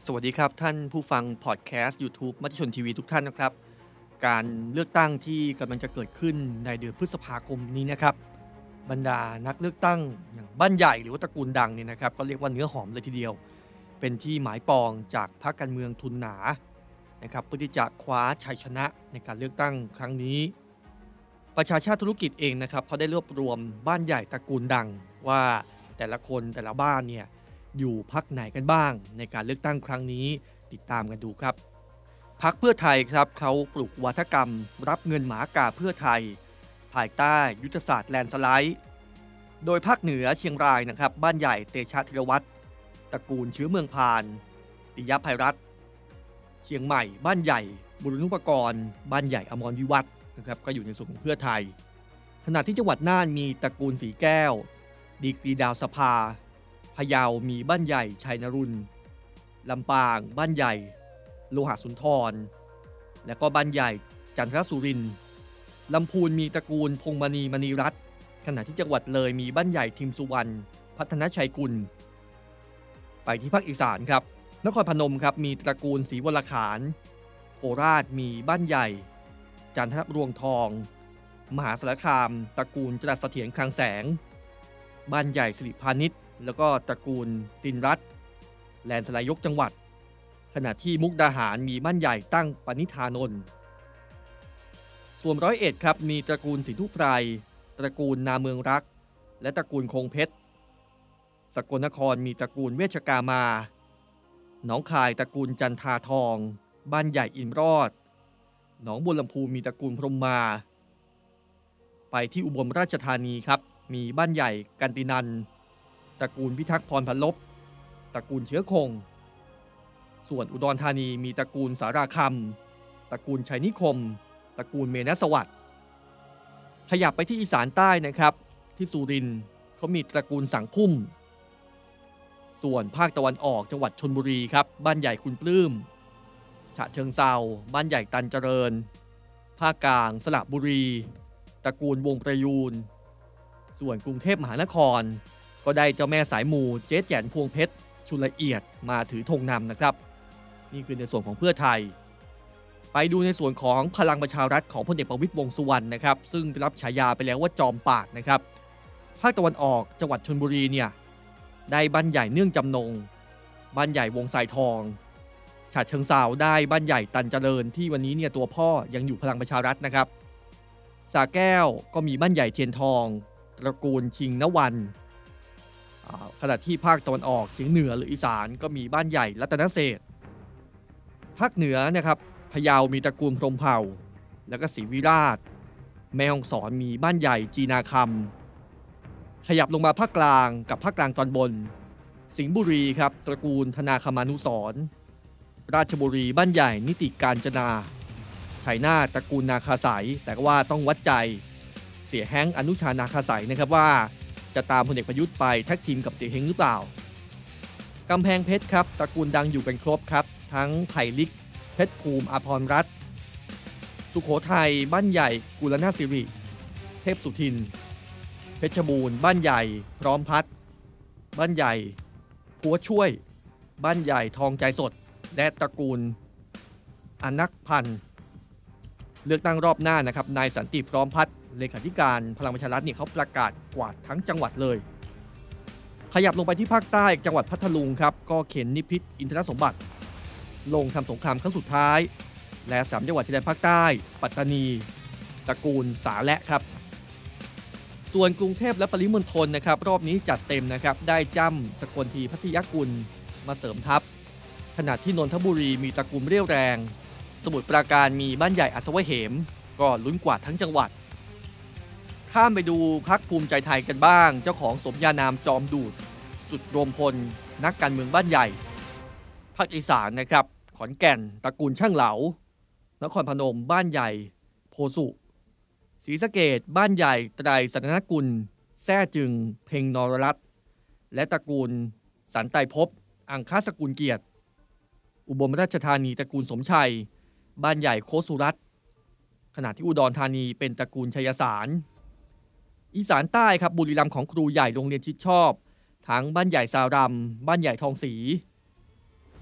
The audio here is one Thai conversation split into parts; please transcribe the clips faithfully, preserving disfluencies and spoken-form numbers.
สวัสดีครับท่านผู้ฟังพอดแคสต์ YouTube มติชนทีวีทุกท่านนะครับการเลือกตั้งที่กำลังจะเกิดขึ้นในเดือนพฤษภาคมนี้นะครับบรรดานักเลือกตั้งอย่างบ้านใหญ่หรือว่าตระกูลดังเนี่ยนะครับก็เรียกว่าเนื้อหอมเลยทีเดียวเป็นที่หมายปองจากพรรคการเมืองทุนหนานะครับเพื่อที่จะคว้าชัยชนะในการเลือกตั้งครั้งนี้ประชาชาติธุรกิจเองนะครับเขาได้รวบรวมบ้านใหญ่ตระกูลดังว่าแต่ละคนแต่ละบ้านเนี่ยอยู่พรรคไหนกันบ้างในการเลือกตั้งครั้งนี้ติดตามกันดูครับพรรคเพื่อไทยครับเขาปลุกวาทกรรมรับเงินหมากาเพื่อไทยภายใต้ยุทธศาสตร์แลนด์สไลด์โดยภาคเหนือเชียงรายนะครับบ้านใหญ่เตชะธีรวัตรตระกูลเชื้อเมืองพานปิยะภัยรัตน์เชียงใหม่บ้านใหญ่บุรณุปกรณ์บ้านใหญ่อมรวิวัฒน์นะครับก็อยู่ในส่วนของเพื่อไทยขณะที่จังหวัดน่านมีตระกูลสีแก้วดีกรีดาวสภาพะเยามีบ้านใหญ่ชัยนรุนลำปางบ้านใหญ่โลหะสุนทรและก็บ้านใหญ่จันทรสุรินทร์ลำพูนมีตระกูลพงษ์มณีมณีรัตน์ขณะที่จังหวัดเลยมีบ้านใหญ่ทิมสุวรรณพัฒนชัยกุลไปที่ภาคอีสานครับนครพนมครับมีตระกูลศรีวรขานโคราชมีบ้านใหญ่จันทรวงทองมหาสารคามตระกูลจรัสเสถียรคลังแสงบ้านใหญ่สิริพานิชแล้วก็ตระกูลตินรัตน์แลนสลายยกจังหวัดขณะที่มุกดาหารมีบ้านใหญ่ตั้งปณิธานนท์ส่วนร้อยเอ็ดครับมีตระกูลศรีทุไพรตระกูลนาเมืองรักและตระกูลคงเพชรสกลนครมีตระกูลเวชกามาหนองคายตระกูลจันทาทองบ้านใหญ่อินรอดหนองบัวลำพูมีตระกูลพรหมมาไปที่อุบลราชธานีครับมีบ้านใหญ่กันตินันตระกูลพิทักษ์พรพันลบตระกูลเชื้อคงส่วนอุดรธานีมีตระกูลสาราคำตระกูลชัยนิคมตระกูลเมนสวัสดิ์ขยับไปที่อีสานใต้นะครับที่สุรินทร์เขามีตระกูลสังพุ่มส่วนภาคตะวันออกจังหวัดชลบุรีครับบ้านใหญ่คุณปลื้มฉะเชิงเทราบ้านใหญ่ตันเจริญภาคกลางสระบุรีตระกูลวงประยูนส่วนกรุงเทพมหานครก็ได้เจ้าแม่สายมูเจ๊แจ่นพวงเพชรชุลละเอียดมาถือธงนำนะครับนี่คือในส่วนของเพื่อไทยไปดูในส่วนของพลังประชารัฐของพลเอกประวิตรวงษ์สุวรรณนะครับซึ่งรับฉายาไปแล้วว่าจอมปากนะครับภาคตะวันออกจังหวัดชลบุรีเนี่ยได้บ้านใหญ่เนื่องจำนงบ้านใหญ่วงสายทองฉะเชิงเทราได้บ้านใหญ่ตันเจริญที่วันนี้เนี่ยตัวพ่อยังอยู่พลังประชารัฐนะครับสระแก้วก็มีบ้านใหญ่เทียนทองตระกูลชิงนวันขณะที่ภาคตะวันออกเฉียงเหนือหรืออีสานก็มีบ้านใหญ่รัตนเศรษฐ์ภาคเหนือนะครับพะเยามีตระกูลพรหมเผ่าแล้วก็ศรีวิราชแม่ฮ่องสอนมีบ้านใหญ่จีนาคำขยับลงมาภาคกลางกับภาคกลางตอนบนสิงห์บุรีครับตระกูลธนาคมานุสรณ์ราชบุรีบ้านใหญ่นิติการจนาชัยนาทตระกูลนาคาสายแต่ว่าต้องวัดใจเสียแฮ้งอนุชานาคาสายนะครับว่าจะตามพลเอกประยุทธ์ไปแท็กทีมกับเสียเฮงหรือเปล่ากำแพงเพชรครับตระกูลดังอยู่กันครบครับทั้งไผ่ลิกเพชรภูมิอภรรัตน์สุโขทัยบ้านใหญ่กุลนาสิริเทพสุทินเพชรบูรณ์บ้านใหญ่พร้อมพัฒน์บ้านใหญ่ผัวช่วยบ้านใหญ่ทองใจสดและตระกูลอนักพันธ์เลือกตั้งรอบหน้านะครับนายสันติพร้อมพัฒน์เลขาธิการพลังประชารัฐเนี่ยเขาประกาศกวาดทั้งจังหวัดเลยขยับลงไปที่ภาคใต้จังหวัดพัทลุงครับก็เข็นนิพิษอินทรสมบัติลงทำสงครามครั้งสุดท้ายและสามจังหวัดชายแดนภาคใต้ปัตตานีตระกูลสาและครับส่วนกรุงเทพและปริมณฑลนะครับรอบนี้จัดเต็มนะครับได้จ้ำสกลทีพัทยกุลมาเสริมทัพขณะที่นนทบุรีมีตระกูลเรี่ยวแรงสมุทรปราการมีบ้านใหญ่อัศวะเหมก็ลุ้นกว่าทั้งจังหวัดข้ามไปดูพรรคภูมิใจไทยกันบ้างเจ้าของสมญานามจอมดูดจุดรวมพลนักการเมืองบ้านใหญ่ภาคอีสานนะครับขอนแก่นตระกูลช่างเหลานครพนมบ้านใหญ่โพสุศรีสะเกษบ้านใหญ่ไตรสันนกุลแท้จึงเพ็งนรรัตน์และตระกูลสันไตรภพอังคสกุลเกียรติอุบลราชธานีตระกูลสมชัยบ้านใหญ่โคสุรัตน์ขณะที่อุดรธานีเป็นตระกูลชัยสารอีสานใต้ครับบุรีรัมย์ของครูใหญ่โรงเรียนชิดชอบทั้งบ้านใหญ่สารัมบ้านใหญ่ทองศรี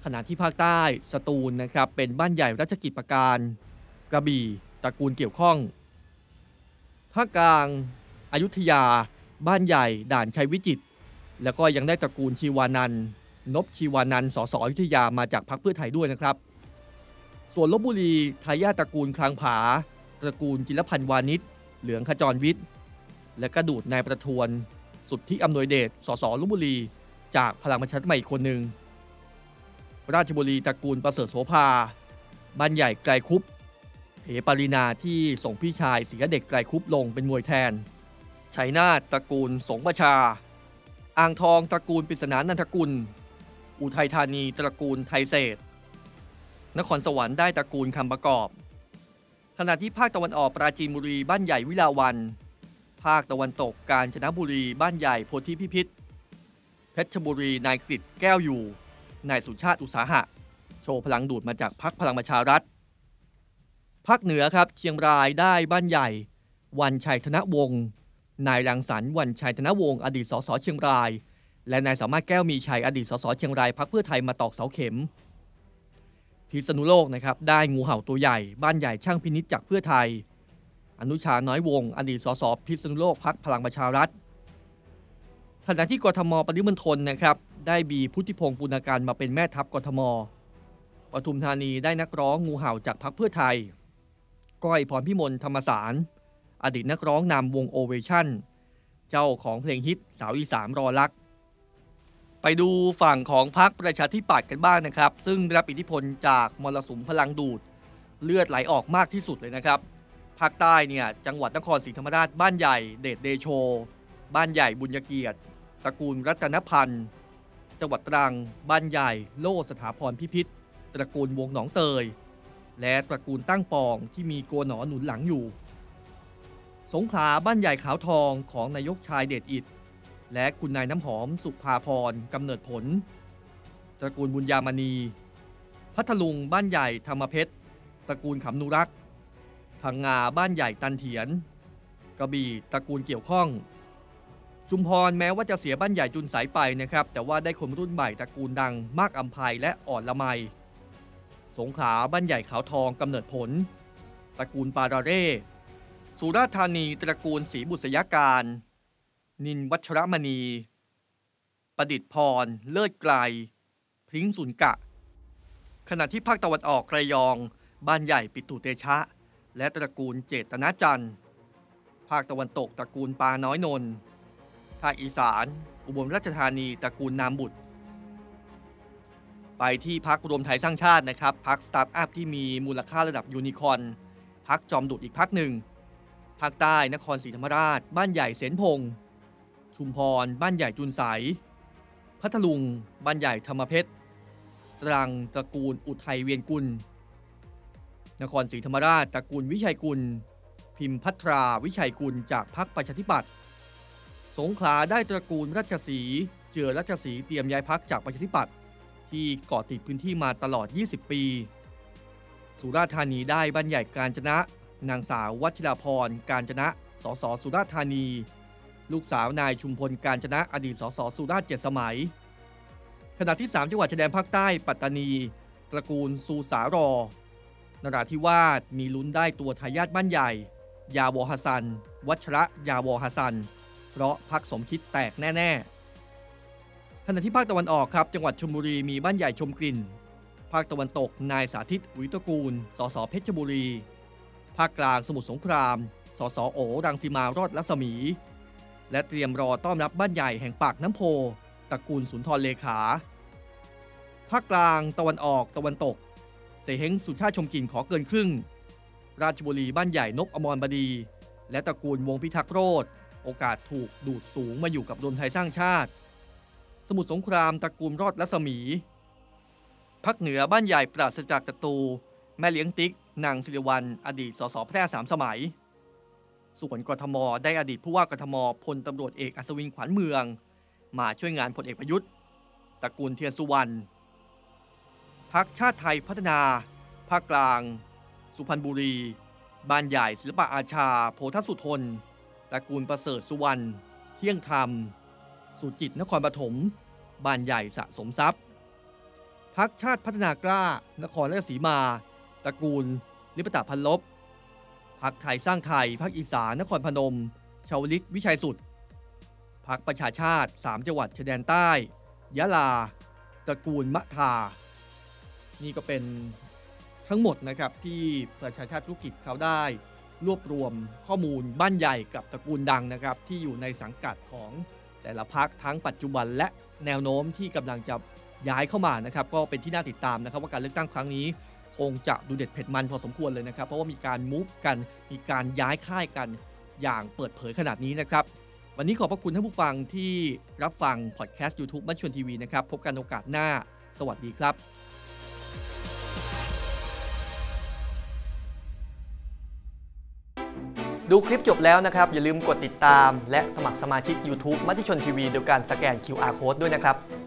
ขณะที่ภาคใต้สตูลนะครับเป็นบ้านใหญ่ราชกิจประการกระบี่ตระกูลเกี่ยวข้องภาคกลางอยุธยาบ้านใหญ่ด่านชัยวิจิตรแล้วก็ยังได้ตระกูลชีวานันท์นพชีวานันท์สสอยุธยามาจากพรรคเพื่อไทยด้วยนะครับส่วนลพบุรีทายาทตระกูลคลังผาตระกูลจิรพันธ์วานิชเหลืองขจรวิทย์และก็ดูดนายประทวนสุทธิอำนวยเดชสสลพบุรีจากพลังประชารัฐใหม่อีกคนหนึ่งราชบุรีตระกูลประเสริฐโสภาบ้านใหญ่ไกลคุปเหปารินาที่ส่งพี่ชายศรีเด็กไกลคุปลงเป็นมวยแทนชัยนาทตระกูลสงประชาอ่างทองตระกูลปริศนานันทกุลอุทัยธานีตระกูลไทยเศรษฐ์นครสวรรค์ได้ตระกูลคำประกอบขณะที่ภาคตะวันออกปราจีนบุรีบ้านใหญ่วิลาวันภาคตะวันตกกาญจนบุรีบ้านใหญ่โพธิพิพิธเพชรบุรีนายกฤษแก้วอยู่นายสุชาติอุตสาหะโชว์พลังดูดมาจากพรรคพลังประชารัฐภาคเหนือครับเชียงรายได้บ้านใหญ่วันชัยธนวงศ์นายรังสรรค์วันชัยธนวงศ์อดีตสสเชียงรายและนายสามารถแก้วมีชัยอดีตสสเชียงรายพรรคเพื่อไทยมาตอกเสาเข็มพิษณุโลกนะครับได้งูเห่าตัวใหญ่บ้านใหญ่ช่างพินิจจากเพื่อไทยอนุชาน้อยวงศ์อดีตสสพิษณุโลกพรรคพลังประชารัฐขณะที่กทมปริมณฑลนะครับได้บีพุทธิพงศ์ปุณการมาเป็นแม่ทัพกทมปทุมธานีได้นักร้องงูเห่าจากพรรคเพื่อไทยก้อยพรพิมลธรรมสารอดีตนักร้องนำวงโอเวชั่นเจ้าของเพลงฮิตสาวอีสานรอรักไปดูฝั่งของพรรคประชาธิปัตย์กันบ้างนะครับซึ่งรับอิทธิพลจากมรสุมพลังดูดเลือดไหลออกมากที่สุดเลยนะครับภาคใต้เนี่ยจังหวัดนครศรีธรรมราชบ้านใหญ่เดชเดโชบ้านใหญ่บุญเกียรติตระกูลรัตนพันธ์จังหวัดตรังบ้านใหญ่โลสถาพรพิพิธตระกูลวงหนองเตยและตระกูลตั้งปองที่มีโกหนอหนุนหลังอยู่สงขลาบ้านใหญ่ขาวทองของนายกชายเดชอิฐและคุณนายน้ำหอมสุภาพรกำเนิดผลตระกูลบุญยามณีพัทลุงบ้านใหญ่ธรรมเพชรตระกูลขำนุรักษ์พังงาบ้านใหญ่ตันเถียนกระบี่ตระกูลเกี่ยวข้องชุมพรแม้ว่าจะเสียบ้านใหญ่จุนสายไปนะครับแต่ว่าได้คนรุ่นใหม่ตระกูลดังมากอัมภัยและอ่อนละไมสงขลาบ้านใหญ่ขาวทองกำเนิดผลตระกูลปาราเร่สุราษฎร์ธานีตระกูลศรีบุษยการนินวัชรมณีประดิษฐ์พรเลิศไกลพริ้งสุนกะขณะที่ภาคตะวันออกระยองบ้านใหญ่ปิตุเตชะและตระกูลเจตนาจันทร์ภาคตะวันตกตระกูลปาน้อยนนท์ภาคอีสานอุบลราชธานีตระกูลนามบุตรไปที่พรรครวมไทยสร้างชาตินะครับพรรคสตาร์ทอัพที่มีมูลค่าระดับยูนิคอร์นพรรคจอมดุจอีกพรรคหนึ่งภาคใต้นครศรีธรรมราชบ้านใหญ่เสนพงษ์ชุมพรบ้านใหญ่จุนใสพัทลุงบ้านใหญ่ธรรมเพชรตรังตระกูลอุทัยเวียนกุลนครศรีธรรมราชตระกูลวิชัยกุลพิมพัทราวิชัยกุลจากพรรคประชาธิปัตย์สงขลาได้ตระกูลรัชศรีเจือรัชศรีเตรียมย้ายพรรคจากประชาธิปัตย์ที่เกาะติดพื้นที่มาตลอดยี่สิบปีสุราษฎร์ธานีได้บ้านใหญ่กาญจนะนางสาววัชิราพรกาญจนะสสสุราษฎร์ธานีลูกสาวนายชุมพลกาญจนะอดีตสสสุราษฎร์เจ็ดสมัยขณะที่สามจังหวัดชายแดนภาคใต้ปัตตานีตระกูลสุสารอนราธิวาสมีลุ้นได้ตัวทายาทบ้านใหญ่ยาวอฮัสซันวัชระยาวอฮัสซันเพราะพรรคสมคิดแตกแน่ๆขณะที่ภาคตะวันออกครับจังหวัดชลบุรีมีบ้านใหญ่ชมกลิ่นภาคตะวันตกนายสาธิตอุยตระกูลสสเพชรบุรีภาคกลางสมุทรสงครามสสโอรังสีมารอดรัศมีและเตรียมรอต้อนรับบ้านใหญ่แห่งปากน้ำโพตระกูลสุนทรเลขาภาคกลางตะวันออกตะวันตกเสเฮงสุชาติชมกลิ่นขอเกินครึ่งราชบุรีบ้านใหญ่นพอมรบดีและตระกูลวงพิทักษ์โรธโอกาสถูกดูดสูงมาอยู่กับรวมไทยสร้างชาติสมุทรสงครามตระกูลรอดรัศมีภาคเหนือบ้านใหญ่ปราศจากศัตรูแม่เลี้ยงติ๊กนางศิริวัลย์อดีตสสแพร่สามสมัยส่วนกทมได้อดีตผู้ว่ากทมพลตำรวจเอกอัศวินขวัญเมืองมาช่วยงานพลเอกประยุทธ์ตระกูลเทียนสุวรรณพรรคชาติไทยพัฒนาภาคกลางสุพรรณบุรีบ้านใหญ่ศิลปะอาชาโพธสุทนตระกูลประเสริฐสุวรรณเที่ยงธรรมสุจิตนครปฐมบ้านใหญ่สะสมทรัพย์พรรคชาติพัฒนากล้านครราชสีมาตระกูลลิปตะพันลบพรรคไทยสร้างไทยพรรคอีสานนครพนมชาวลิตวิชัยสุดพรรคประชาชาติสามจังหวัดชายแดนใต้ยะลาตระกูลมะทานี่ก็เป็นทั้งหมดนะครับที่ประชาชาติธุรกิจเขาได้รวบรวมข้อมูลบ้านใหญ่กับตระกูลดังนะครับที่อยู่ในสังกัดของแต่ละพรรคทั้งปัจจุบันและแนวโน้มที่กำลังจะย้ายเข้ามานะครับก็เป็นที่น่าติดตามนะครับว่าการเลือกตั้งครั้งนี้คงจะดูเด็ดเผ็ดมันพอสมควรเลยนะครับเพราะว่ามีการมูฟกันมีการย้ายค่ายกันอย่างเปิดเผยขนาดนี้นะครับวันนี้ขอบพระคุณท่านผู้ฟังที่รับฟังพอดแคสต์ YouTube มติชนทีวีนะครับพบกันโอกาสหน้าสวัสดีครับดูคลิปจบแล้วนะครับอย่าลืมกดติดตามและสมัครสมาชิก YouTube มติชนทีวีโดยการสแกน คิว อาร์ Code ด้วยนะครับ